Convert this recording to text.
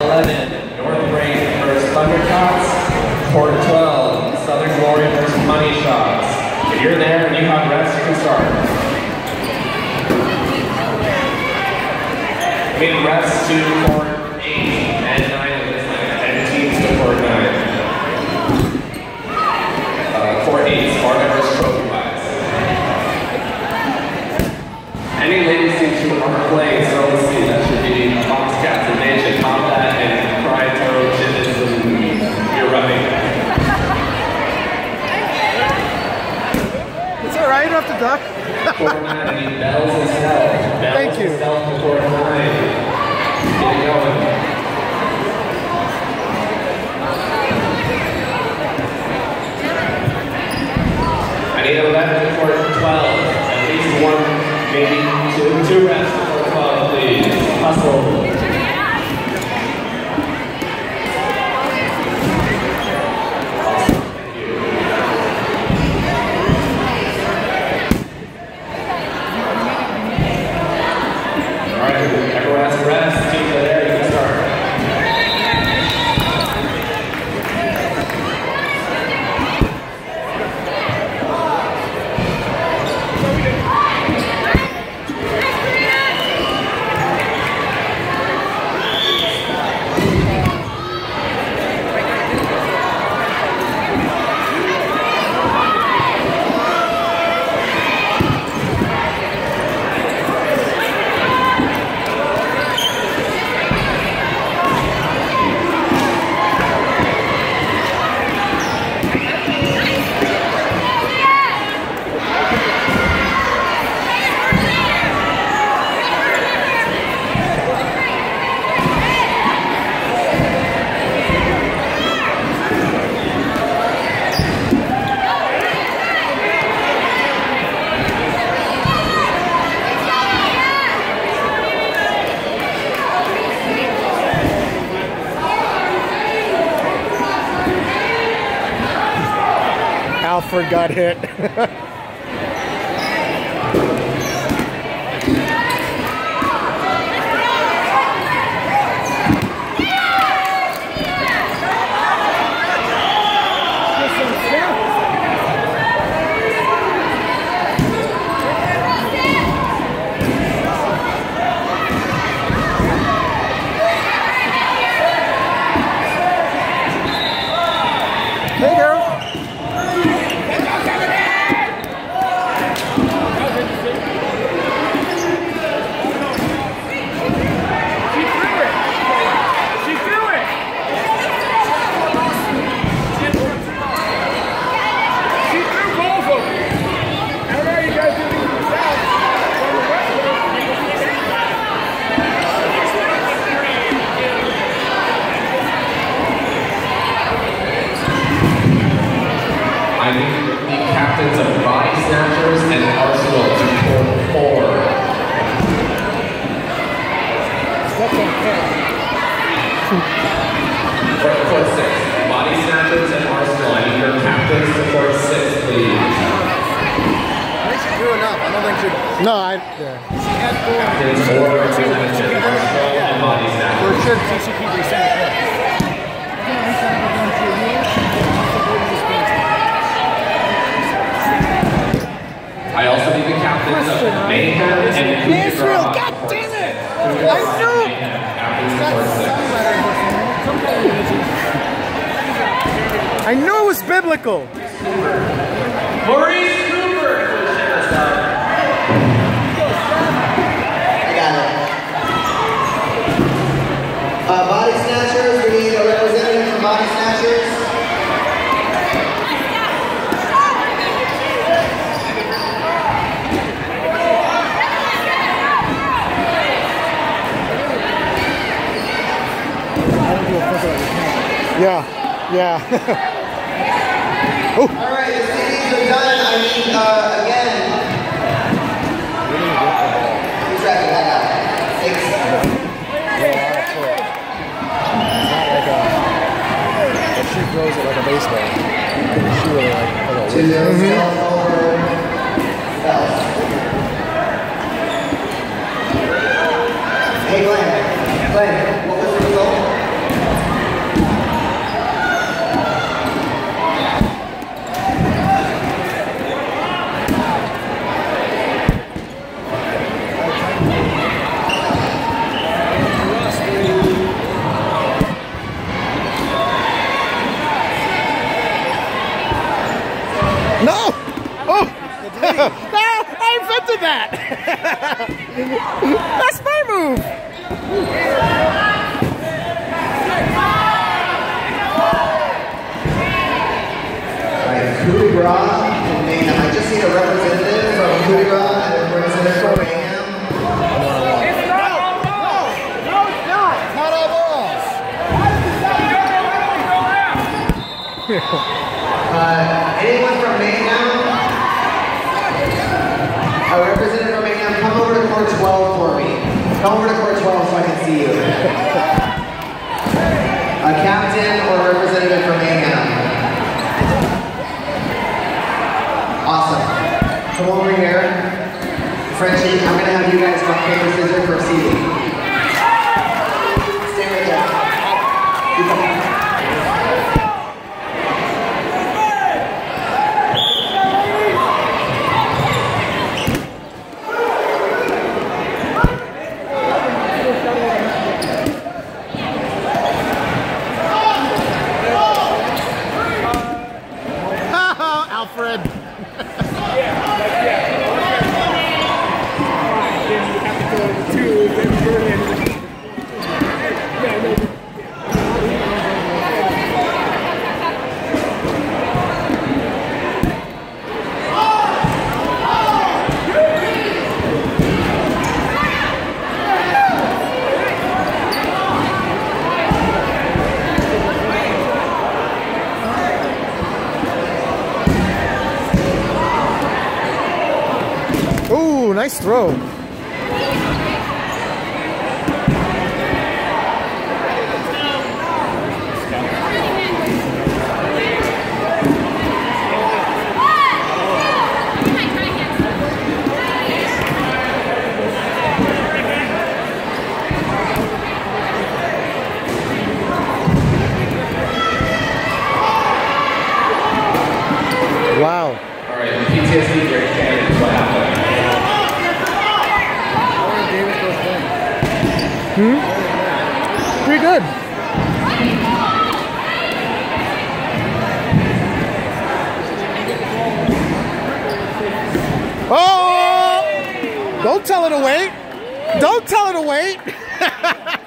11, North Brain versus Thundercats. Court 12, Southern Glory versus Money Shots. If you're there and you have refs, you can start. Big refs to court 8 and 9 of this night, and teams to court 9. Court 8, Sparta versus Trophy Wise. Any ladies teams who are playing, so let's see, that should be Box Cats, Advantage, Combat, and Cryo, Chittens, and you're running. It's alright, you don't have to duck. Court 9, I need bells and stealth. Thank you. Stealth to court 9. Get it going. I need 11 to court 12. At least one, maybe two reps to court 12, please. Hustle. Alfred got hit. Hey, girl. I need the captains of Body Snatchers and Arsenal to court 4. Court 6, Body Snatchers and Arsenal. I need your captains to court 6, please. They should do enough. I don't think should. No, Captains or representatives, Arsenal and Body Snatchers. Or should TCP be sent? I also need the captains of Mayhem and Israel, God damn it! I knew! I knew it was biblical! Maurice Cooper! I got it. Body Snatchers, we need a representative from Body Snatchers. Yeah, yeah. Oh. All right, the CDs are done. I need, again. Who's ready? I got it. 6. She throws it like a baseball. She really like it. 2-0 over Bells. Hey, Glenn. Glenn, what was the result? did that. That's my move. Alright, Coup de Grace from Mayhem. I just need a representative from Coup de Grace and a representative from Mayhem. Not all balls. Anyone from Mayhem? A representative from Mayhem, come over to court 12 for me. Come over to court 12 so I can see you. A captain or a representative from Mayhem. Awesome. Come over here. Frenchie, I'm going to have you guys rock, paper, scissors for seating. Stay right there. You come. Alfred. Ooh, nice throw. Wow. All right, the PTSD break cannon is what happened. Pretty good. Oh! Don't tell her to wait. Don't tell her to wait.